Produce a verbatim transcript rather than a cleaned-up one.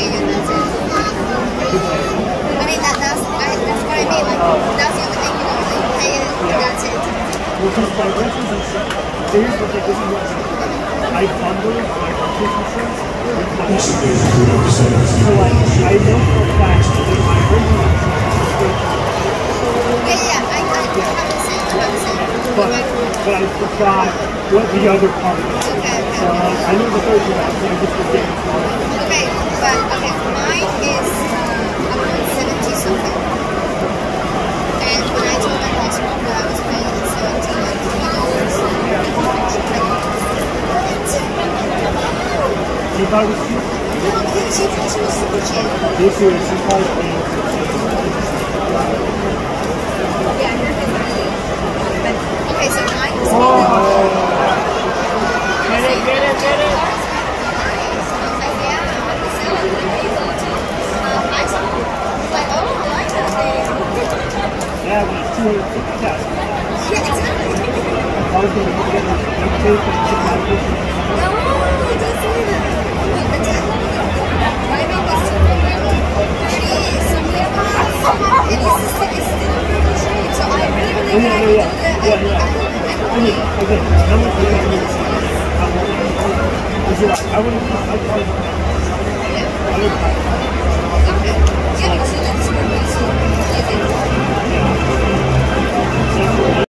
weight and that's it. I mean, that, that's, I, that's what I mean. Like, that's the thing, you know, like, pay it, and that's it. Well, because my reference is, so here's the thing, this is what I bundle my purchase insurance with my insurance. So, like, I know for a fact that my original insurance is Yeah, yeah, I, I yeah. haven't seen, I haven't seen. But, but I forgot what the other part is. Okay, okay. So, uh, I know the third one, so I just forget it. Okay, but, okay, mine is, uh, I'm seventy something. And when I told my hospital that I was paying seventeen dollars, You thought it was cheap? no, she, she was super cheap. This year, she's probably paying Okay, so mine was oh. Get it, get it, get it. Yeah, but it's two hundred fifty thousand dollars. Yeah, exactly. I was going to get it. I'm taking it. No, don't say that. Look, the tech. My baby is thirty something pounds. And it's still, it's still really cheap. So I really, really Yeah, yeah, yeah. Yeah, yeah. I mean, again, how much do you have to do? I would have, I would have.